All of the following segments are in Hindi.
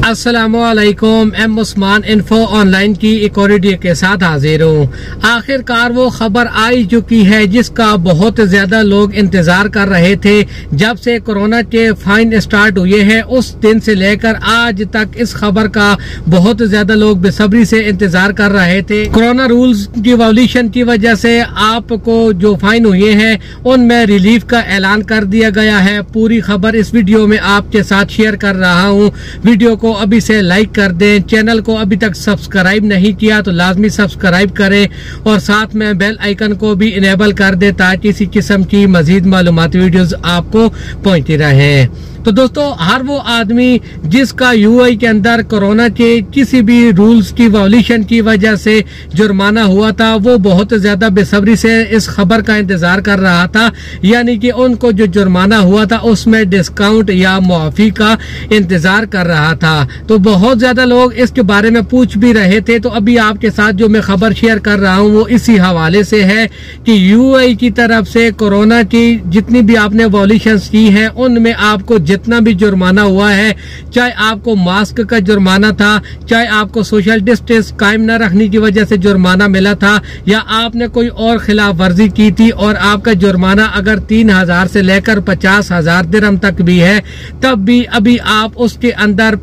अस्सलामुअलैकुम। एम उस्मान इन्फो ऑनलाइन की एक और वीडियो के साथ हाजिर हूँ। आखिरकार वो खबर आई चुकी है जिसका बहुत ज्यादा लोग इंतजार कर रहे थे। जब से कोरोना के फाइन स्टार्ट हुए हैं उस दिन से लेकर आज तक इस खबर का बहुत ज्यादा लोग बेसब्री से इंतजार कर रहे थे। कोरोना रूल्स की वॉल्यूशन की वजह से आपको जो फाइन हुए हैं उनमें रिलीफ का ऐलान कर दिया गया है। पूरी खबर इस वीडियो में आपके साथ शेयर कर रहा हूँ। वीडियो को अभी से लाइक कर दें। चैनल को अभी तक सब्सक्राइब नहीं किया तो लाजमी सब्सक्राइब करें और साथ में बेल आइकन को भी इनेबल कर दें ताकि इसी किस्म की मजीद मालूमाती वीडियोस आपको पहुंचती रहे। तो दोस्तों, हर वो आदमी जिसका यूएई के अंदर कोरोना के किसी भी रूल्स की वॉल्यूशन की वजह से जुर्माना हुआ था वो बहुत ज्यादा बेसब्री से इस खबर का इंतजार कर रहा था। यानी कि उनको जो जुर्माना हुआ था उसमें डिस्काउंट या मुआफी का इंतजार कर रहा था। तो बहुत ज्यादा लोग इसके बारे में पूछ भी रहे थे। तो अभी आपके साथ जो मैं खबर शेयर कर रहा हूँ वो इसी हवाले से है कि यूएई की तरफ से कोरोना की जितनी भी आपने वॉल्यूशन की है उनमें आपको जितना भी जुर्माना हुआ है, चाहे आपको मास्क का जुर्माना था, चाहे आपको सोशल डिस्टेंस कायम न रखने की वजह से जुर्माना मिला था, या आपने कोई और खिलाफ वर्जी की थी और आपका जुर्माना अगर 3000 से लेकर 50,000 दिरहम तक भी है, तब भी अभी आप उसके अंदर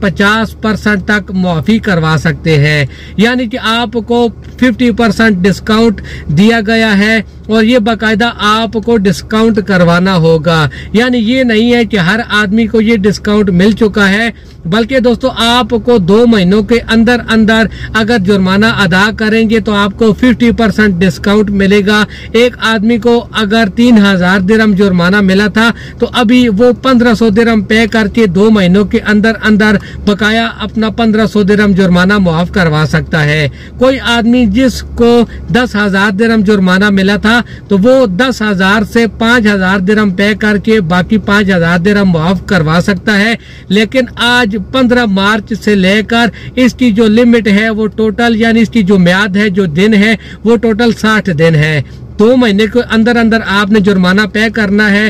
50% तक मुआफी करवा सकते हैं। यानी कि आपको 50% डिस्काउंट दिया गया है और ये बाकायदा आपको डिस्काउंट करवाना होगा। यानी ये नहीं है कि हर आदमी को ये डिस्काउंट मिल चुका है, बल्कि दोस्तों आपको 2 महीनों के अंदर अंदर अगर जुर्माना अदा करेंगे तो आपको 50% डिस्काउंट मिलेगा। एक आदमी को अगर 3000 दिरहम जुर्माना मिला था तो अभी वो 1500 दिरहम पे करके 2 महीनों के अंदर अंदर बकाया अपना 1500 दिरहम जुर्माना मुआफ करवा सकता है। कोई आदमी जिसको 10,000 दिरहम जुर्माना मिला था तो वो 10,000 से 5,000 दिरहम पे करके बाकी 5,000 दिरहम मुआफ करवा सकता है। लेकिन आज 15 मार्च से लेकर इसकी जो लिमिट है वो टोटल, यानी इसकी जो म्याद है, जो दिन है, वो टोटल 60 दिन है। 2 महीने के अंदर अंदर आपने जुर्माना पे करना है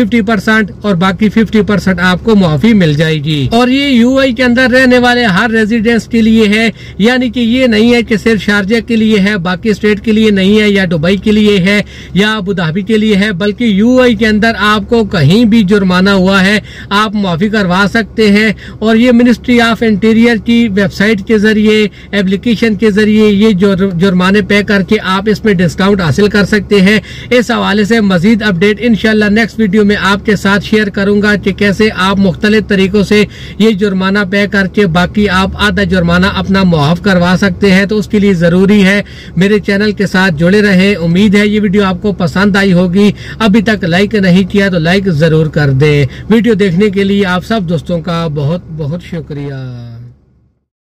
50% और बाकी 50% आपको मुआफी मिल जाएगी। और ये यूएई के अंदर रहने वाले हर रेजिडेंट्स के लिए है। यानी कि ये नहीं है कि सिर्फ शारजा के लिए है, बाकी स्टेट के लिए नहीं है, या दुबई के लिए है, या अबू धाबी के लिए है, बल्कि यूएई के अंदर आपको कहीं भी जुर्माना हुआ है आप मुआफी करवा सकते हैं। और ये मिनिस्ट्री ऑफ इंटीरियर की वेबसाइट के जरिए, एप्लीकेशन के जरिए ये जुर्माने पे करके आप इसमें डिस्काउंट हासिल कर सकते हैं। इस हवाले से मजीद अपडेट इंशाल्लाह नेक्स्ट वीडियो में आपके साथ शेयर करूंगा कि कैसे आप मुख्तलिफ तरीकों से ये जुर्माना पे करके बाकी आप आधा जुर्माना अपना मुआफ करवा सकते हैं। तो उसके लिए जरूरी है मेरे चैनल के साथ जुड़े रहे। उम्मीद है ये वीडियो आपको पसंद आई होगी। अभी तक लाइक नहीं किया तो लाइक जरूर कर दें। वीडियो देखने के लिए आप सब दोस्तों का बहुत बहुत शुक्रिया।